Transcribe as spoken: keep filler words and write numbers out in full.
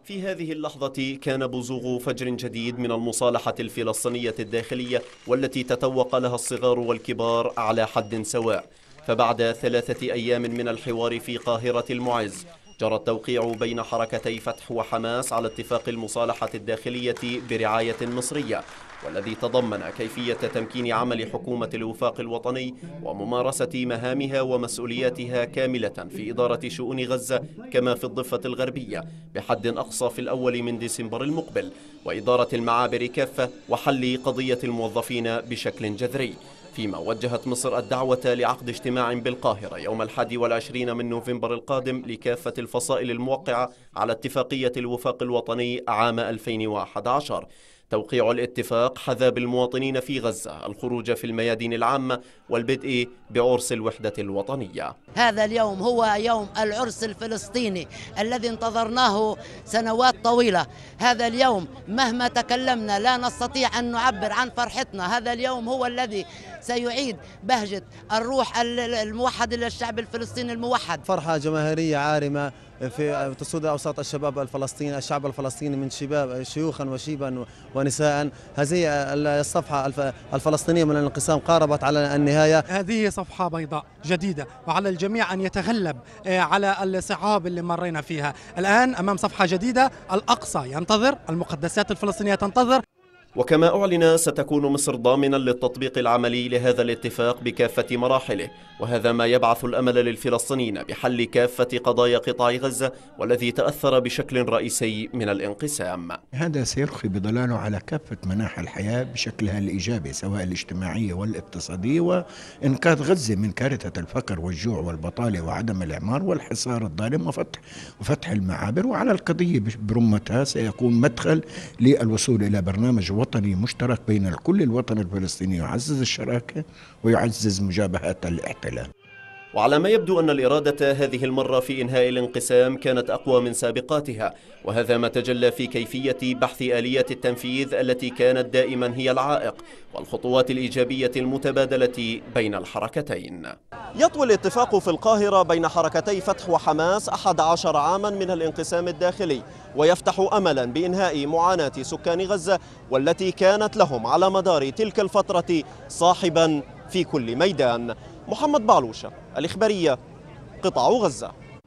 في هذه اللحظة كان بزوغ فجر جديد من المصالحة الفلسطينية الداخلية والتي تتوق لها الصغار والكبار على حد سواء. فبعد ثلاثة أيام من الحوار في قاهرة المعز جرى التوقيع بين حركتي فتح وحماس على اتفاق المصالحة الداخلية برعاية مصرية، والذي تضمن كيفية تمكين عمل حكومة الوفاق الوطني وممارسة مهامها ومسؤولياتها كاملة في إدارة شؤون غزة كما في الضفة الغربية بحد أقصى في الأول من ديسمبر المقبل، وإدارة المعابر كافة وحل قضية الموظفين بشكل جذري. فيما وجهت مصر الدعوة لعقد اجتماع بالقاهرة يوم الحادي والعشرين من نوفمبر القادم لكافة الفصائل الموقعة على اتفاقية الوفاق الوطني عام ألفين وأحد عشر. توقيع الاتفاق حذا بالمواطنين في غزة الخروج في الميادين العامة والبدء بعرس الوحدة الوطنية. هذا اليوم هو يوم العرس الفلسطيني الذي انتظرناه سنوات طويلة. هذا اليوم مهما تكلمنا لا نستطيع أن نعبر عن فرحتنا. هذا اليوم هو الذي سيعيد بهجة الروح الموحد للشعب الفلسطيني الموحد. فرحة جماهيرية عارمة في تسود أوساط الشباب الفلسطيني، الشعب الفلسطيني من شباب شيوخا وشيبا ونساء. هذه الصفحة الفلسطينية من الانقسام قاربت على النهاية. هذه صفحة بيضاء جديدة وعلى الجميع أن يتغلب على الصعاب اللي مرينا فيها. الآن أمام صفحة جديدة، الأقصى ينتظر، المقدسات الفلسطينية تنتظر. وكما أعلن ستكون مصر ضامنا للتطبيق العملي لهذا الاتفاق بكافة مراحله، وهذا ما يبعث الأمل للفلسطينيين بحل كافة قضايا قطاع غزة والذي تأثر بشكل رئيسي من الانقسام. هذا سيرخي بظلاله على كافة مناحي الحياة بشكلها الإيجابي سواء الاجتماعية والاقتصادية، وإنقاذ غزة من كارثة الفقر والجوع والبطالة وعدم الإعمار والحصار الظالم وفتح وفتح المعابر. وعلى القضية برمتها سيكون مدخل للوصول إلى برنامج وطني مشترك بين الكل الوطن الفلسطيني يعزز الشراكة ويعزز مجابهة الاحتلال. وعلى ما يبدو أن الإرادة هذه المرة في إنهاء الانقسام كانت أقوى من سابقاتها، وهذا ما تجلى في كيفية بحث آليات التنفيذ التي كانت دائما هي العائق والخطوات الإيجابية المتبادلة بين الحركتين. يطوي الاتفاق في القاهرة بين حركتي فتح وحماس أحد عشر عاما من الانقسام الداخلي، ويفتح أملا بإنهاء معاناة سكان غزة والتي كانت لهم على مدار تلك الفترة صاحبا في كل ميدان. محمد بعلوشة، الإخبارية، قطاع غزة.